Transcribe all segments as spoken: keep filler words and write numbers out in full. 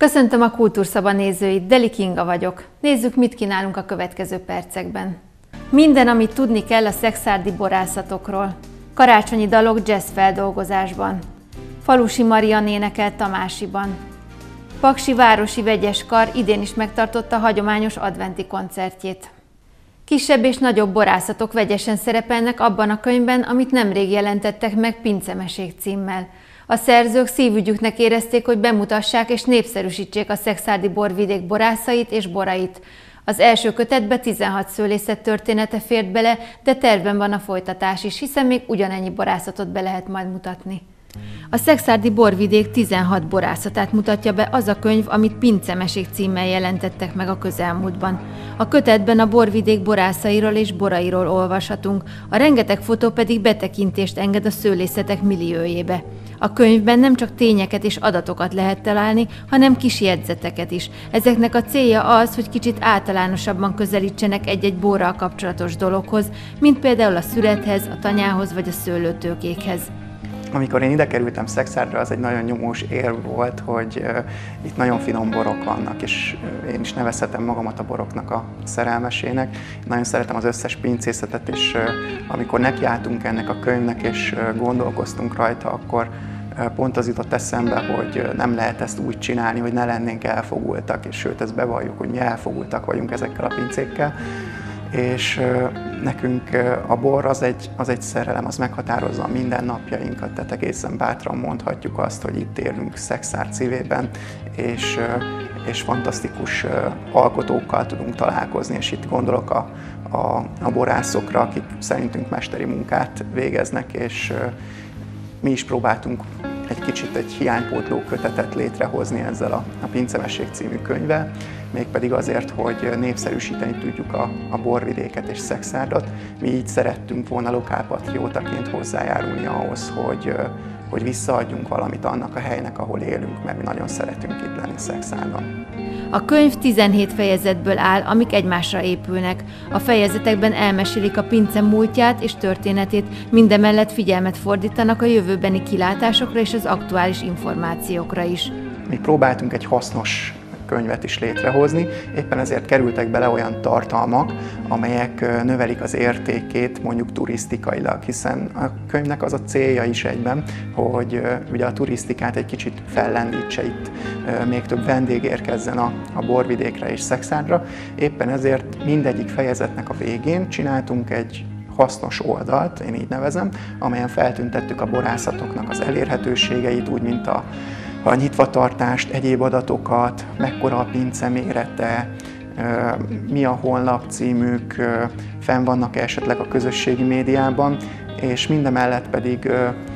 Köszöntöm a Kultúrszaba nézőit, Deli Kinga vagyok. Nézzük, mit kínálunk a következő percekben. Minden, amit tudni kell a szekszárdi borászatokról. Karácsonyi dalok jazz feldolgozásban. Falusi Marian énekel Tamásiban. Paksi Városi Vegyes Kar idén is megtartotta hagyományos adventi koncertjét. Kisebb és nagyobb borászatok vegyesen szerepelnek abban a könyvben, amit nemrég jelentettek meg Pincemesék címmel. A szerzők szívügyüknek érezték, hogy bemutassák és népszerűsítsék a szekszárdi borvidék borászait és borait. Az első kötetbe tizenhat szőlészet története fért bele, de tervben van a folytatás is, hiszen még ugyanennyi borászatot be lehet majd mutatni. A szekszárdi borvidék tizenhat borászatát mutatja be az a könyv, amit Pincemesék címmel jelentettek meg a közelmúltban. A kötetben a borvidék borászairól és borairól olvashatunk, a rengeteg fotó pedig betekintést enged a szőlészetek milliójébe. A könyvben nem csak tényeket és adatokat lehet találni, hanem kis jegyzeteket is. Ezeknek a célja az, hogy kicsit általánosabban közelítsenek egy-egy borral kapcsolatos dologhoz, mint például a szürethez, a tanyához vagy a szőlőtőkékhez. Amikor én ide kerültem Szekszárdra, az egy nagyon nyomós érv volt, hogy uh, itt nagyon finom borok vannak, és uh, én is nevezhetem magamat a boroknak a szerelmesének. Nagyon szeretem az összes pincészetet, és uh, amikor nekiálltunk ennek a könyvnek, és uh, gondolkoztunk rajta, akkor uh, pont az jutott eszembe, hogy uh, nem lehet ezt úgy csinálni, hogy ne lennénk elfogultak, és sőt, ezt bevalljuk, hogy mi elfogultak vagyunk ezekkel a pincékkel. És uh, nekünk uh, a bor az egy, az egy szerelem, az meghatározza a mindennapjainkat, tehát egészen bátran mondhatjuk azt, hogy itt élünk Szekszárd szívében, és, uh, és fantasztikus uh, alkotókkal tudunk találkozni, és itt gondolok a, a, a borászokra, akik szerintünk mesteri munkát végeznek, és uh, mi is próbáltunk egy kicsit egy hiánypótló kötetet létrehozni ezzel a, a Pincemesék című könyvvel, mégpedig azért, hogy népszerűsíteni tudjuk a, a borvidéket és Szekszárdat. Mi így szerettünk volna lokálpatriótaként hozzájárulni ahhoz, hogy, hogy visszaadjunk valamit annak a helynek, ahol élünk, mert mi nagyon szeretünk itt lenni Szekszárdon. A könyv tizenhét fejezetből áll, amik egymásra épülnek. A fejezetekben elmesélik a pince múltját és történetét, mindemellett figyelmet fordítanak a jövőbeni kilátásokra és az aktuális információkra is. Mi próbáltunk egy hasznos könyvet is létrehozni, éppen ezért kerültek bele olyan tartalmak, amelyek növelik az értékét mondjuk turisztikailag, hiszen a könyvnek az a célja is egyben, hogy ugye a turisztikát egy kicsit fellendítse, itt még több vendég érkezzen a, a borvidékre és Szekszárdra. Éppen ezért mindegyik fejezetnek a végén csináltunk egy hasznos oldalt, én így nevezem, amelyen feltüntettük a borászatoknak az elérhetőségeit, úgy, mint a a nyitvatartást, egyéb adatokat, mekkora a pince mérete, mi a honlap címük, fenn vannak esetleg a közösségi médiában, és mindemellett pedig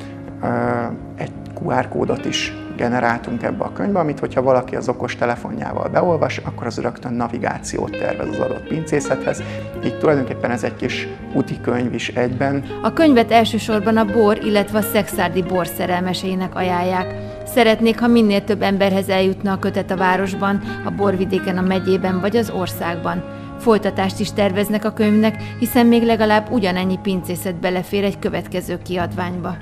egy kú ár kódot is generáltunk ebbe a könyvbe, amit hogyha valaki az okos telefonjával beolvas, akkor az rögtön navigációt tervez az adott pincészethez. Így tulajdonképpen ez egy kis úti könyv is egyben. A könyvet elsősorban a bor, illetve a szekszárdi bor szerelmeseinek ajánlják. Szeretnék, ha minél több emberhez eljutna a kötet a városban, a borvidéken, a megyében vagy az országban. Folytatást is terveznek a könyvnek, hiszen még legalább ugyanennyi pincészet belefér egy következő kiadványba.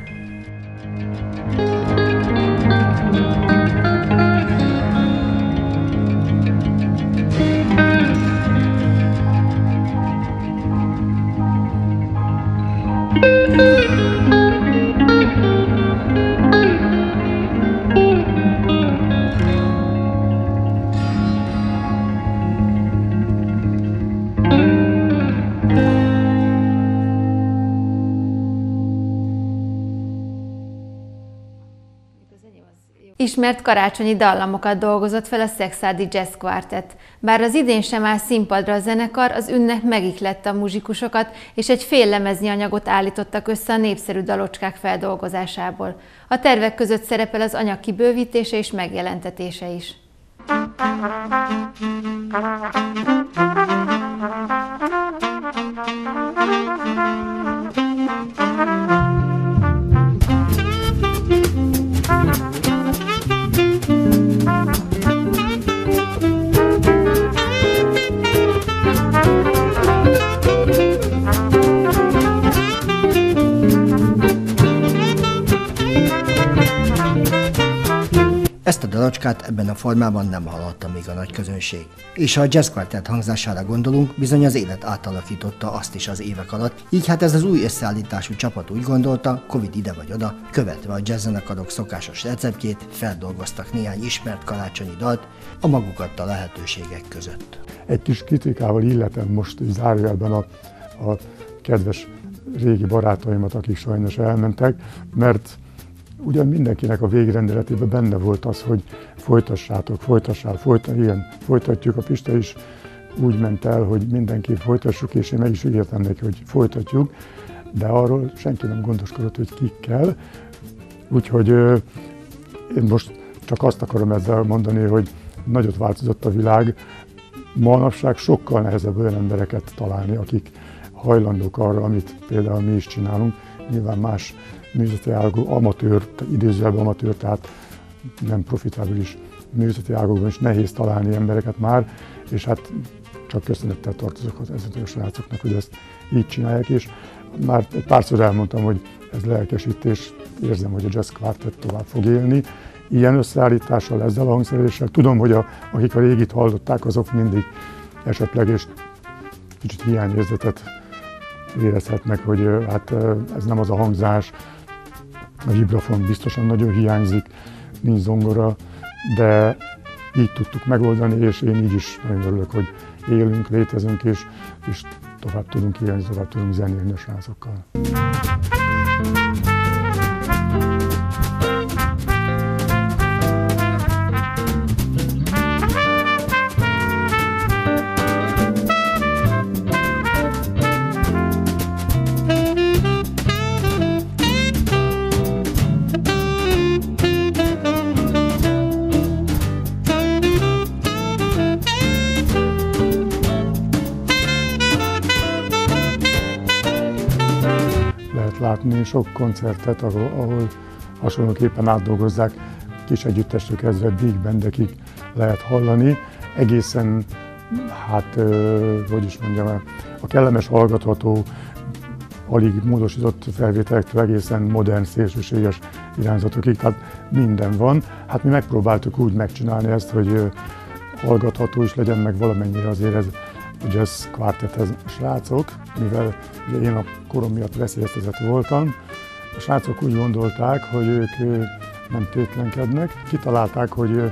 Ismert karácsonyi dallamokat dolgozott fel a Szekszárdi Jazz Quartet. Bár az idén sem áll színpadra a zenekar, az ünnep megihlette a muzsikusokat, és egy fél lemeznyi anyagot állítottak össze a népszerű dalocskák feldolgozásából. A tervek között szerepel az anyag kibővítése és megjelentetése is. Ezt a dalocskát ebben a formában nem hallotta még a nagy közönség. És ha a jazz quartet hangzására gondolunk, bizony az élet átalakította azt is az évek alatt, így hát ez az új összeállítású csapat úgy gondolta, Covid ide vagy oda, követve a jazzzenekarok szokásos receptjét, feldolgoztak néhány ismert karácsonyi dalt a maguk adta lehetőségek között. Egy kis kritikával illetem most zárójelben a, a kedves régi barátaimat, akik sajnos elmentek, mert ugyan mindenkinek a végrendeletében benne volt az, hogy folytassátok, folytassál, folytat, igen, folytatjuk. A Pista is úgy ment el, hogy mindenképp folytassuk, és én meg is ígértem neki, hogy folytatjuk, de arról senki nem gondoskodott, hogy kikkel. Úgyhogy euh, én most csak azt akarom ezzel mondani, hogy nagyot változott a világ. Manapság sokkal nehezebb olyan embereket találni, akik hajlandók arra, amit például mi is csinálunk. Nyilván más művészeti ágú, amatőr, idézőjelben amatőr, tehát nem profitábilis művészeti ágokban is nehéz találni embereket már, és hát csak köszönettel tartozok az ezeknek a srácoknak, hogy ezt így csinálják, és már egy párszor elmondtam, hogy ez lelkesítés, érzem, hogy a Jazz Quartet tovább fog élni. Ilyen összeállítással, ezzel a hangszereléssel. Tudom, hogy a, akik a régit hallották, azok mindig esetleg és kicsit hiányérzetet érezhetnek, hogy hát ez nem az a hangzás, a vibrafon biztosan nagyon hiányzik, nincs zongora, de így tudtuk megoldani, és én így is nagyon örülök, hogy élünk, létezünk, és, és tovább tudunk élni, tovább tudunk zenélni a srácokkal. Látni sok koncertet, ahol, ahol hasonlóképpen átdolgozzák, kis együttestől kezdve big bandekig lehet hallani. Egészen, hát, hogy is mondjam, a kellemes hallgatható, alig módosított felvételektől egészen modern, szélsőséges irányzatokig, tehát minden van. Hát mi megpróbáltuk úgy megcsinálni ezt, hogy hallgatható is legyen, meg valamennyire azért ez a Jazz Quartethez srácok, mivel ugye én a korom miatt veszélyeztetett voltam. A srácok úgy gondolták, hogy ők nem tétlenkednek. Kitalálták, hogy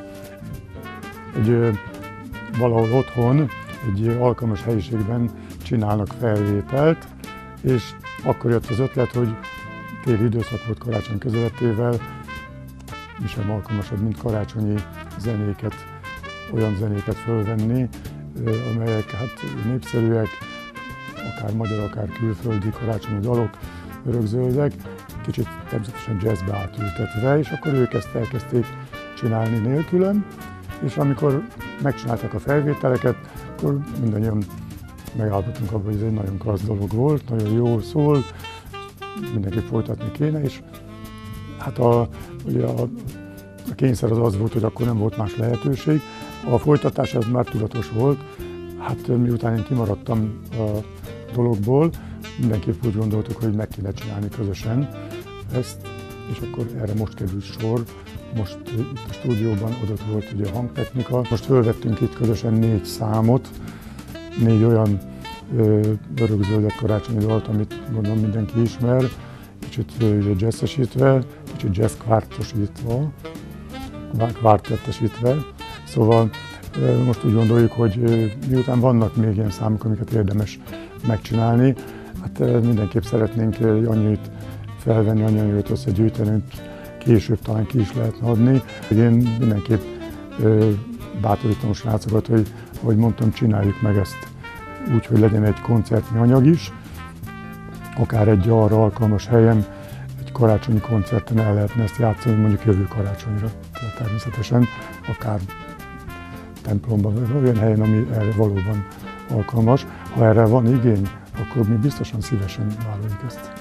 egy, valahol otthon, egy alkalmas helyiségben csinálnak felvételt, és akkor jött az ötlet, hogy téli időszak volt karácsony közelettével, mi sem alkalmasabb, mint karácsonyi zenéket, olyan zenéket fölvenni, amelyek hát népszerűek, akár magyar, akár külföldi karácsonyi dalok, örökzöldek, kicsit természetesen jazzbe átültetve, és akkor ők ezt elkezdték csinálni nélkülem, és amikor megcsinálták a felvételeket, akkor mindannyian megállapodtunk abban, hogy ez egy nagyon klassz dolog volt, nagyon jól szól, mindenki folytatni kéne, és hát a, ugye a, a kényszer az az volt, hogy akkor nem volt más lehetőség. A folytatás ez már tudatos volt, hát miután én kimaradtam a dologból, mindenképp úgy gondoltuk, hogy meg kéne csinálni közösen ezt, és akkor erre most került sor. Most itt a stúdióban adott volt ugye a hangtechnika. Most fölvettünk itt közösen négy számot, négy olyan örökzöldet karácsonyi dalt, amit gondolom mindenki ismer, kicsit jazzesítve, kicsit jazz quartosítva, quartettesítve. Szóval most úgy gondoljuk, hogy miután vannak még ilyen számok, amiket érdemes megcsinálni, hát mindenképp szeretnénk annyit felvenni, annyit összegyűjteni, később talán ki is lehetne adni. Én mindenképp bátorítom a srácokat, hogy ahogy mondtam, csináljuk meg ezt úgy, hogy legyen egy koncertnyi anyag is, akár egy arra alkalmas helyen, egy karácsonyi koncerten el lehetne ezt játszani, mondjuk jövő karácsonyra. Tehát természetesen akár templomban, vagy olyan helyen, ami erre valóban alkalmas. Ha erre van igény, akkor mi biztosan szívesen vállaljuk ezt.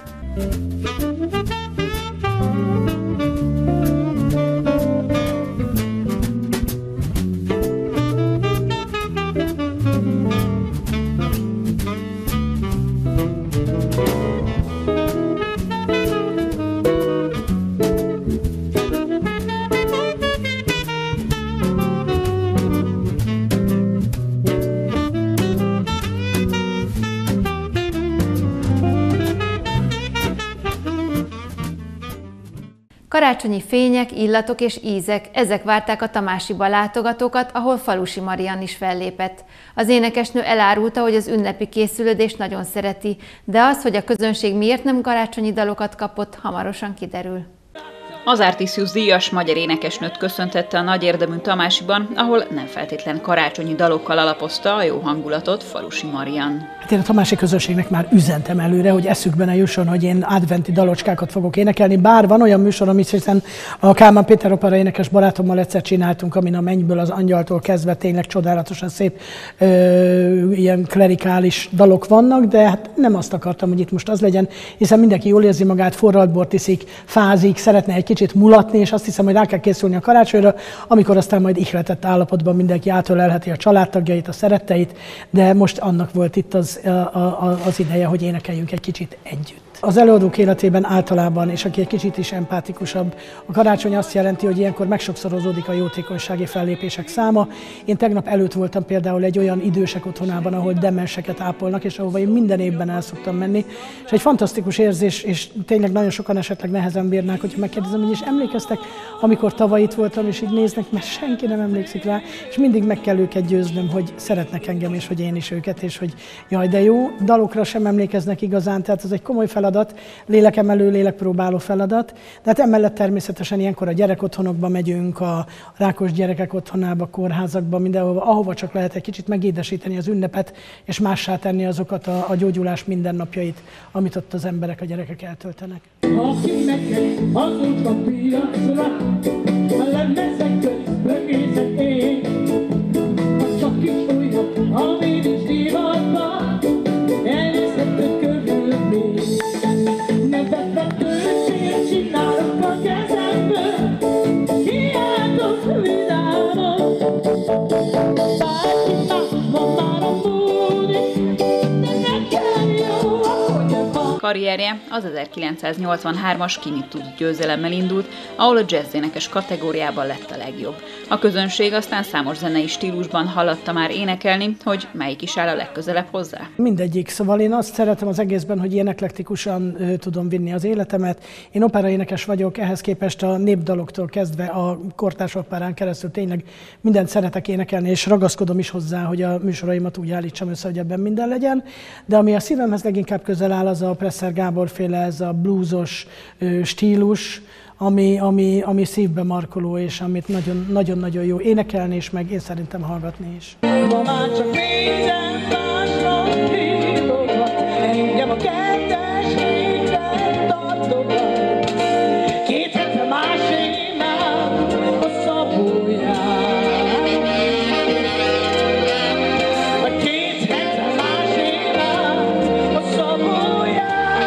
Karácsonyi fények, illatok és ízek, ezek várták a Tamásiba látogatókat, ahol Falusi Mariann is fellépett. Az énekesnő elárulta, hogy az ünnepi készülődést nagyon szereti, de az, hogy a közönség miért nem karácsonyi dalokat kapott, hamarosan kiderül. Az Artisius díjas magyar énekesnőt köszöntette a nagy érdemű Tamásiban, ahol nem feltétlen karácsonyi dalokkal alapozta a jó hangulatot Falusi Mariann. Hát én a tamási közönségnek már üzentem előre, hogy eszükbe ne jusson, hogy én adventi dalocskákat fogok énekelni, bár van olyan műsor, amit hiszen a Kálmán Péter opera énekes barátommal egyszer csináltunk, amin a Mennyből az angyaltól kezdve tényleg csodálatosan szép ö, ilyen klerikális dalok vannak, de hát nem azt akartam, hogy itt most az legyen, hiszen mindenki jól érzi magát, forralt bort iszik, fázik, szeretne egy kicsit mulatni, és azt hiszem, hogy rá kell készülni a karácsonyra, amikor aztán majd ihletett állapotban mindenki átölelheti a családtagjait, a szeretteit, de most annak volt itt az, a, a, az ideje, hogy énekeljünk egy kicsit együtt. Az előadók életében általában, és aki egy kicsit is empátikusabb, a karácsony azt jelenti, hogy ilyenkor megsokszorozódik a jótékonysági fellépések száma. Én tegnap előtt voltam például egy olyan idősek otthonában, ahol demenseket ápolnak, és ahova én minden évben el szoktam menni. És egy fantasztikus érzés, és tényleg nagyon sokan esetleg nehezen bírnák, hogyha megkérdezem, hogy is emlékeztek, amikor tavaly itt voltam, és így néznek, mert senki nem emlékszik rá, és mindig meg kell őket győznöm, hogy szeretnek engem, és hogy én is őket, és hogy jaj, de jó, dalokra sem emlékeznek igazán, tehát ez egy komoly feladat. Lélekemelő, lélekpróbáló feladat. De hát emellett természetesen ilyenkor a gyerekotthonokba megyünk, a rákos gyerekek otthonába, kórházakba, mindenhova, ahova csak lehet egy kicsit megédesíteni az ünnepet, és mássá tenni azokat a, a gyógyulás mindennapjait, amit ott az emberek, a gyerekek eltöltenek. Aki neked hazudsz a piacra, a lemezekből bögészek én, ha csak is olyan, ami nincs divatban, elnézhető körül még. Nevetve tőled csinálok a kezemből, hiátok vidámon. Bárki más ma már a múlik, de nekem jó, ahogy van. Karrierje az ezerkilencszáznyolcvanhármas Ki mit tud győzelemmel indult, ahol a jazz-énekes kategóriában lett a legjobb. A közönség aztán számos zenei stílusban hallotta már énekelni, hogy melyik is áll a legközelebb hozzá. Mindegyik, szóval én azt szeretem az egészben, hogy ilyen eklektikusan ö, tudom vinni az életemet. Én operaénekes vagyok, ehhez képest a népdaloktól kezdve a kortárs operán keresztül tényleg mindent szeretek énekelni, és ragaszkodom is hozzá, hogy a műsoraimat úgy állítsam össze, hogy ebben minden legyen. De ami a szívemhez leginkább közel áll, az a Presser Gábor féle, ez a bluesos ö, stílus, ami, ami, ami szívbe markoló, és amit nagyon-nagyon jó énekelni is, meg én szerintem hallgatni is. Ma már csak minden másnak hívogat, engem a kettes héten tartogat. Két hete másénál a szabóján, két hete másénál a szabóján.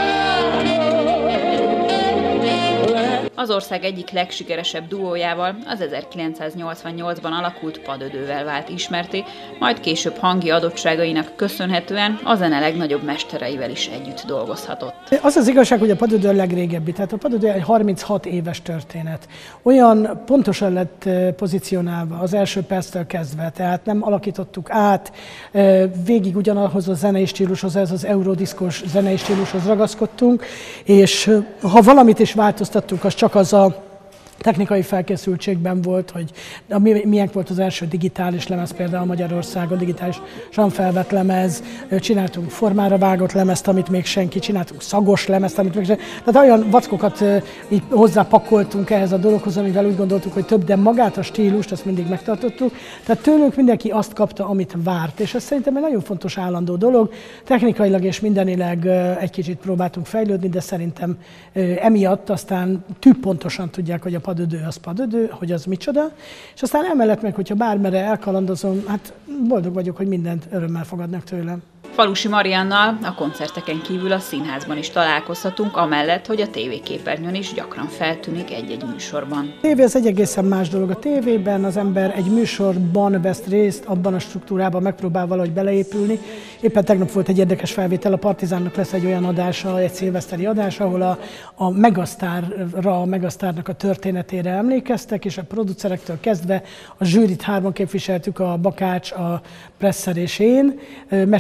Az ország egyik legsikeresebb duójával, az ezerkilencszáznyolcvannyolcban alakult Padödővel vált ismertté, majd később hangi adottságainak köszönhetően a zene legnagyobb mestereivel is együtt dolgozhatott. Az az igazság, hogy a Padödő a legrégebbi, tehát a Padödő egy harminchat éves történet. Olyan pontosan lett pozícionálva az első perctől kezdve, tehát nem alakítottuk át, végig ugyanahhoz a zenei stílushoz, ez az eurodiszkos zenei stílushoz ragaszkodtunk, és ha valamit is változtattunk, az csak az a technikai felkészültségben volt, hogy milyen volt az első digitális lemez, például Magyarországon, digitálisan felvett lemez, csináltunk formára vágott lemezt, amit még senki, csináltunk szagos lemezt, amit még senki. Tehát olyan vackokat így hozzápakoltunk ehhez a dologhoz, amivel úgy gondoltuk, hogy több, de magát a stílust, azt mindig megtartottuk. Tehát tőlünk mindenki azt kapta, amit várt, és ez szerintem egy nagyon fontos állandó dolog. Technikailag és mindenileg egy kicsit próbáltunk fejlődni, de szerintem emiatt aztán tűpontosan tudják, hogy a Padödő az Padödő, hogy az micsoda, és aztán emellett meg, hogyha bármere elkalandozom, hát boldog vagyok, hogy mindent örömmel fogadnak tőlem. Falusi Mariannal a koncerteken kívül a színházban is találkozhatunk, amellett, hogy a tévéképernyőn is gyakran feltűnik egy-egy műsorban. A tévé az egy egészen más dolog. A tévében az ember egy műsorban vesz részt, abban a struktúrában megpróbál valahogy beleépülni. Éppen tegnap volt egy érdekes felvétel, a Partizánnak lesz egy olyan adása, egy szilveszteri adás, ahol a, a Megasztárra, a Megasztárnak a történetére emlékeztek, és a producerektől kezdve a zsűrit hárman képviseltük, a Bakács, a Presser és én. Meséltünk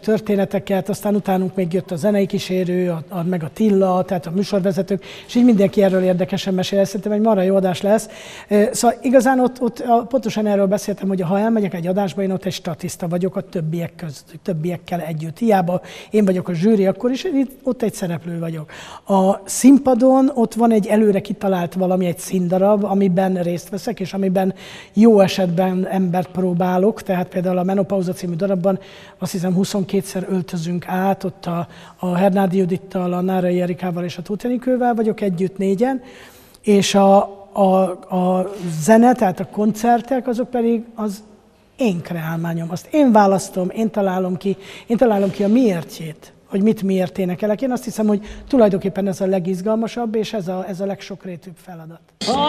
történeteket, aztán utánunk még jött a zenei kísérő, a, a, meg a Tilla, tehát a műsorvezetők, és így mindenki erről érdekesen mesél. Szerintem egy marha jó adás lesz. Szóval igazán ott, ott pontosan erről beszéltem, hogy ha elmegyek egy adásba, én ott egy statiszta vagyok a többiek között, többiekkel együtt. Hiába én vagyok a zsűri, akkor is én ott egy szereplő vagyok. A színpadon ott van egy előre kitalált valami, egy színdarab, amiben részt veszek, és amiben jó esetben embert próbálok, tehát például a Menopauza című darabban azt hiszem huszonkétszer öltözünk át, ott a, a Hernádi Judittal, a Nárai Erikával és a Tóth Enikővel vagyok együtt négyen, és a, a, a zene, tehát a koncertek, azok pedig az én kreálmányom. Azt én választom, én találom ki, én találom ki a miértjét, hogy mit miért énekelek. Én azt hiszem, hogy tulajdonképpen ez a legizgalmasabb, és ez a, ez a legsokrétűbb feladat.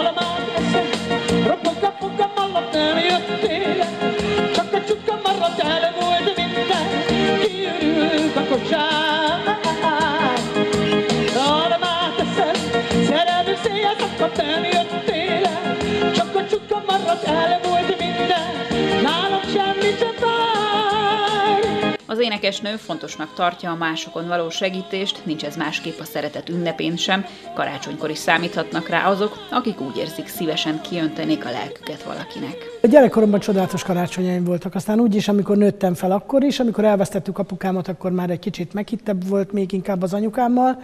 Csak a csuka maradt el volt minden, kiürült a kosár. Almát eszem, szerelmű szél, akkor nem jöttél el. Csak a csuka maradt el volt minden, nálam semmit sem fáj. Az énekesnő fontosnak tartja a másokon való segítést, nincs ez másképp a szeretet ünnepén sem, karácsonykor is számíthatnak rá azok, akik úgy érzik, szívesen kiöntenék a lelküket valakinek. A gyerekkoromban csodálatos karácsonyaim voltak, aztán úgy is, amikor nőttem fel, akkor is, amikor elvesztettük apukámat, akkor már egy kicsit meghittebb volt, még inkább az anyukámmal.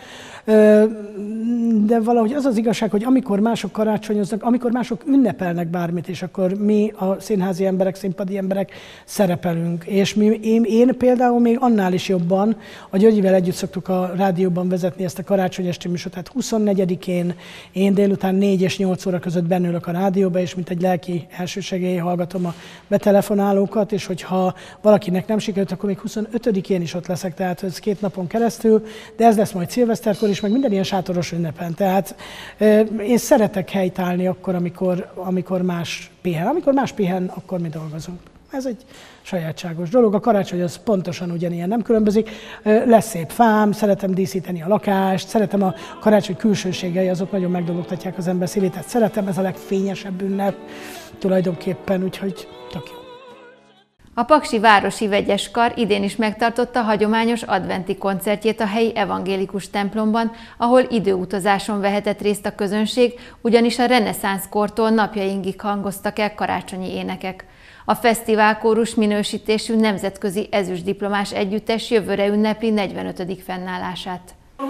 De valahogy az az igazság, hogy amikor mások karácsonyoznak, amikor mások ünnepelnek bármit, és akkor mi a színházi emberek, színpadi emberek szerepelünk. És mi, én, én például még annál is jobban, a Györgyivel együtt szoktuk a rádióban vezetni ezt a karácsony esti műsort, tehát huszonnegyedikén én délután négy és nyolc óra között bennülök a rádióba, és mint egy lelki elsősegély hallgatom a betelefonálókat, és hogyha valakinek nem sikerült, akkor még huszonötödikén is ott leszek, tehát ez két napon keresztül, de ez lesz majd szilveszterkor is, meg minden ilyen sátoros ünnepen. Tehát én szeretek helytállni akkor, amikor, amikor más pihen. Amikor más pihen, akkor mi dolgozunk. Ez egy sajátságos dolog. A karácsony az pontosan ugyanilyen, nem különbözik. Lesz szép fám, szeretem díszíteni a lakást, szeretem a karácsony külsőségei, azok nagyon megdolgoztatják az ember szívét. Tehát szeretem, ez a legfényesebb ünnep tulajdonképpen, úgyhogy tök jó. A Paksi Városi Vegyeskar idén is megtartotta hagyományos adventi koncertjét a helyi evangélikus templomban, ahol időutazáson vehetett részt a közönség, ugyanis a reneszánsz kortól napjainkig hangoztak el karácsonyi énekek. A fesztiválkórus minősítésű nemzetközi ezüstdiplomás együttes jövőre ünnepli negyvenötödik fennállását.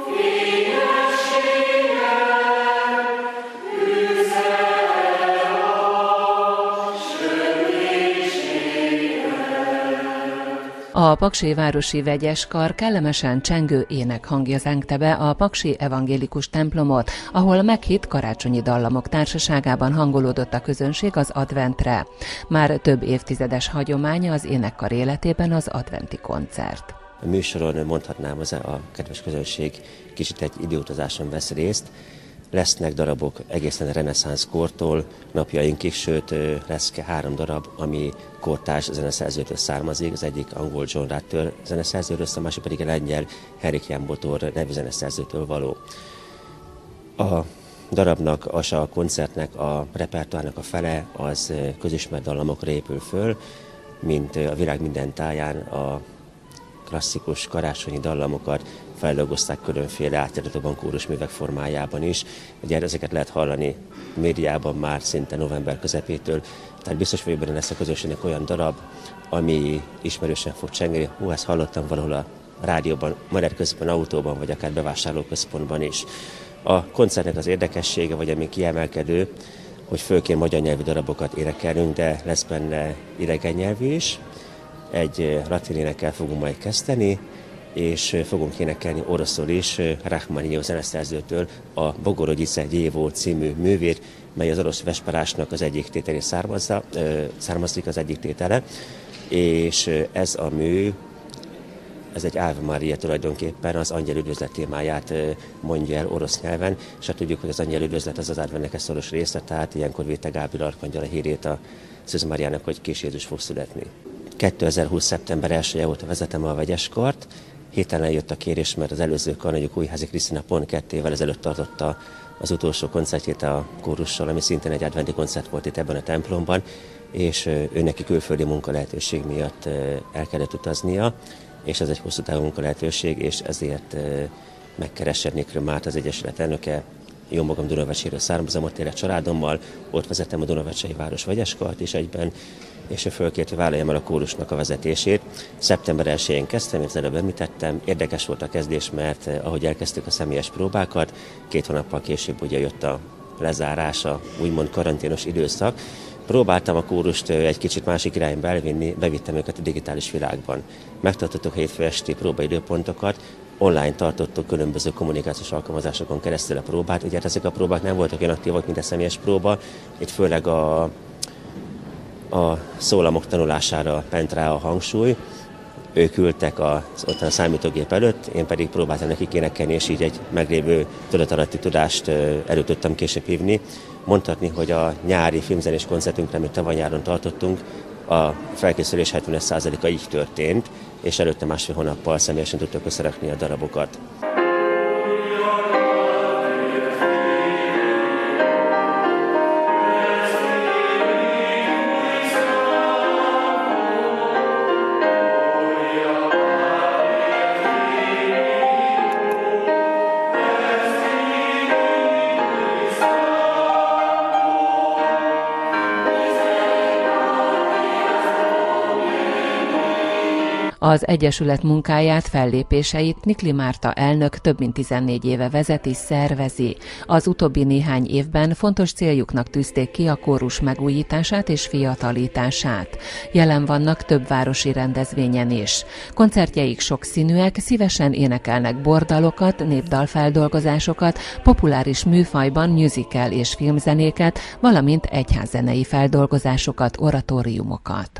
A Paksi Városi Vegyeskar kellemesen csengő ének hangja zengte be a Paksi Evangélikus templomot, ahol meghitt karácsonyi dallamok társaságában hangolódott a közönség az adventre. Már több évtizedes hagyománya az énekkar életében az adventi koncert. A műsoron mondhatnám, az a kedves közönség kicsit egy időutazáson vesz részt. Lesznek darabok egészen a reneszánsz kortól napjainkig, sőt lesz három darab, ami kortárs zeneszerzőtől származik. Az egyik angol John Rutter zeneszerzőről, a másik pedig a lengyel Henrik Jan Botor nevű zeneszerzőtől való. A darabnak, a koncertnek, a repertoárnak a fele az közismert dallamokra épül föl, mint a világ minden táján a klasszikus karácsonyi dallamokat feldolgozták különféle átjárhatóban kórusművek formájában is. Ugye ezeket lehet hallani médiában már szinte november közepétől, tehát biztos vagyok benne, lesz a közösségnek olyan darab, ami ismerősen fog csengeni. Hú, ezt hallottam valahol a rádióban, Magyar Közben, autóban, vagy akár bevásárlóközpontban is. A koncertnek az érdekessége, vagy ami kiemelkedő, hogy főként magyar nyelvű darabokat énekelünk, de lesz benne idegen nyelvű is. Egy latin énekkel fogunk majd kezdeni, és fogunk énekelni oroszul is Rachmaninoff zeneszerzőtől a Bogorodice Djevo című művét, mely az orosz vesperásnak az egyik tételé származza, származik az egyik tétele, és ez a mű, ez egy Ave Maria tulajdonképpen, az angyel üdvözlet témáját mondja el orosz nyelven, és hát tudjuk, hogy az angyel üdvözlet az az adventnek egy szoros része, tehát ilyenkor védte Gábriel arkangyal a hírét a Szűz Máriának, hogy kis Jézus fog születni. kétezer-húsz. szeptember elsője óta vezetem a Vegyeskart. Héten jött a kérés, mert az előző kar, mondjuk Újházi Krisztina pont két évvel ezelőtt tartotta az utolsó koncertjét a kórussal, ami szintén egy adventi koncert volt itt ebben a templomban, és ő neki külföldi munka lehetőség miatt el kellett utaznia, és ez egy hosszú távú munka lehetőség, és ezért megkeresett Nikrő Márta, az Egyesület elnöke. Jó magam Dunavecséről származom, ott élek családommal, ott vezettem a Dunavecsei Város Vegyeskart is egyben, és ő fölkért, hogy vállaljam el a kórusnak a vezetését. szeptember elsején kezdtem, mint az előbb említettem. Érdekes volt a kezdés, mert ahogy elkezdtük a személyes próbákat, két hónappal később ugye jött a lezárása, úgymond karanténos időszak. Próbáltam a kórust egy kicsit másik irányba elvinni, bevittem őket a digitális világban. Megtartottuk hétfő esti próbaidőpontokat, online tartottuk különböző kommunikációs alkalmazásokon keresztül a próbát. Ugye ezek a próbák nem voltak olyan aktívak, mint a személyes próba, itt főleg a, a szólamok tanulására ment rá a hangsúly. Ők ültek az otthon a számítógép előtt, én pedig próbáltam nekik énekelni, és így egy meglévő tudatalatti tudást elő tudtam később hívni. Mondhatni, hogy a nyári filmzenés koncertünkre, amit tavaly nyáron tartottunk, a felkészülés hetven százaléka így történt, és előtte másfél hónappal személyesen tudtuk összerakni a darabokat. Az Egyesület munkáját, fellépéseit Nikli Márta elnök több mint tizennégy éve vezeti, szervezi. Az utóbbi néhány évben fontos céljuknak tűzték ki a kórus megújítását és fiatalítását. Jelen vannak több városi rendezvényen is. Koncertjeik sokszínűek, szívesen énekelnek bordalokat, népdalfeldolgozásokat, populáris műfajban musical és filmzenéket, valamint egyházzenei feldolgozásokat, oratóriumokat.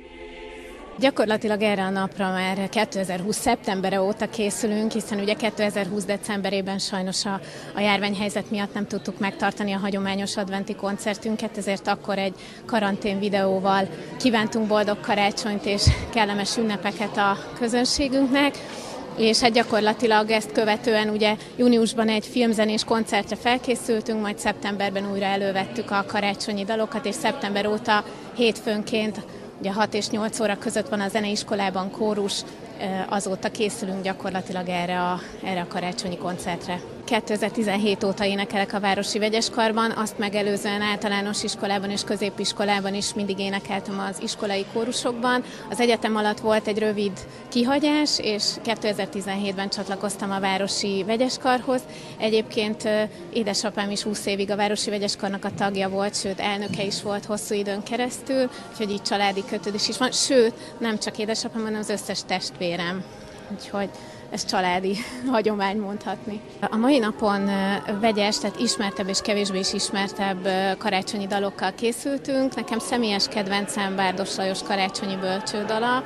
Gyakorlatilag erre a napra már kétezer-húsz szeptembere óta készülünk, hiszen ugye kétezer-húsz decemberében sajnos a, a járványhelyzet miatt nem tudtuk megtartani a hagyományos adventi koncertünket, ezért akkor egy karantén videóval kívántunk boldog karácsonyt és kellemes ünnepeket a közönségünknek. És hát gyakorlatilag ezt követően ugye júniusban egy filmzenés koncertre felkészültünk, majd szeptemberben újra elővettük a karácsonyi dalokat, és szeptember óta hétfőnként ugye hat és nyolc óra között van a zeneiskolában kórus, azóta készülünk gyakorlatilag erre a, erre a karácsonyi koncertre. kétezer-tizenhét óta énekelek a Városi Vegyeskarban, azt megelőzően általános iskolában és középiskolában is mindig énekeltem az iskolai kórusokban. Az egyetem alatt volt egy rövid kihagyás, és kétezer-tizenhétben csatlakoztam a Városi Vegyeskarhoz. Egyébként édesapám is húsz évig a Városi Vegyeskarnak a tagja volt, sőt elnöke is volt hosszú időn keresztül, úgyhogy így családi kötődés is van, sőt nem csak édesapám, hanem az összes testvérem. Úgyhogy ez családi hagyomány mondhatni. A mai napon vegyes, tehát ismertebb és kevésbé is ismertebb karácsonyi dalokkal készültünk. Nekem személyes kedvencem Bárdos Lajos karácsonyi bölcsődala,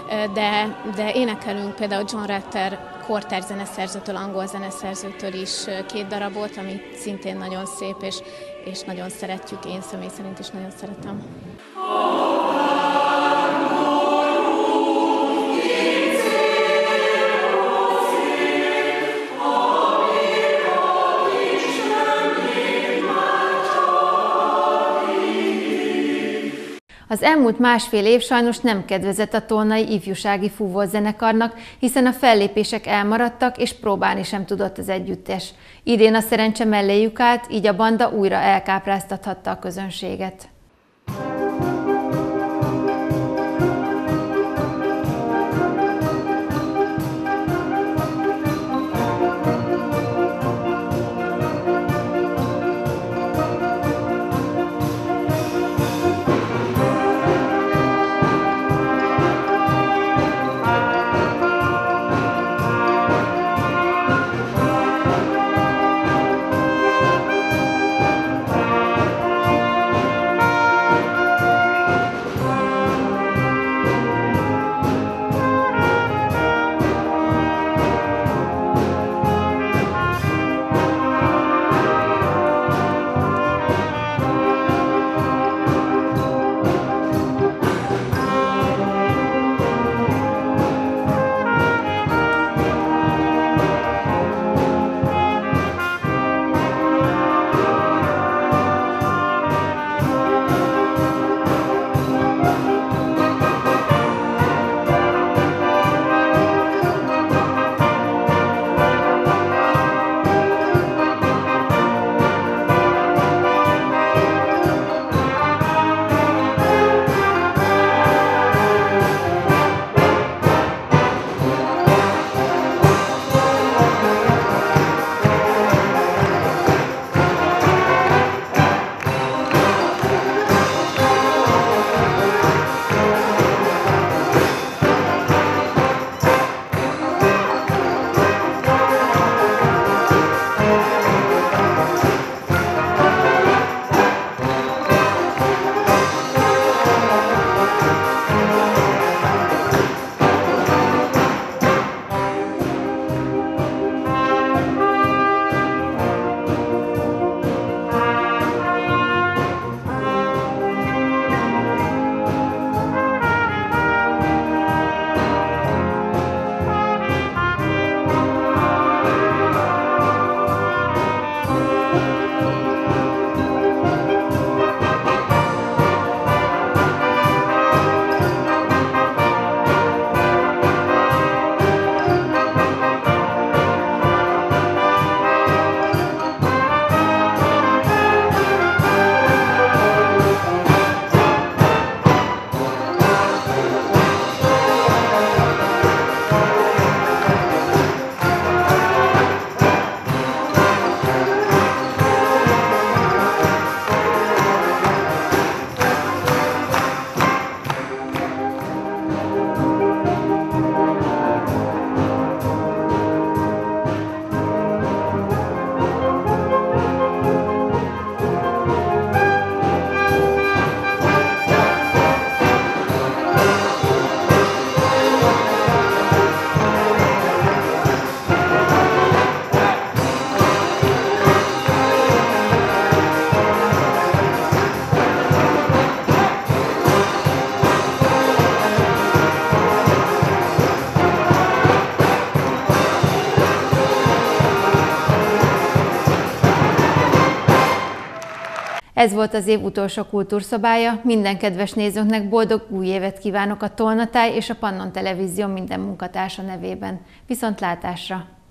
de, de énekelünk például John Rutter kortárs zeneszerzőtől, angol zeneszerzőtől is két darabot, ami szintén nagyon szép, és, és nagyon szeretjük, én személy szerint is nagyon szeretem. Az elmúlt másfél év sajnos nem kedvezett a tolnai ifjúsági fúvózenekarnak, hiszen a fellépések elmaradtak, és próbálni sem tudott az együttes. Idén a szerencse melléjük állt, így a banda újra elkápráztathatta a közönséget. Ez volt az év utolsó kultúrszobája, minden kedves nézőnknek boldog új évet kívánok a Tolnatáj és a Pannon Televízió minden munkatársa nevében. Viszontlátásra!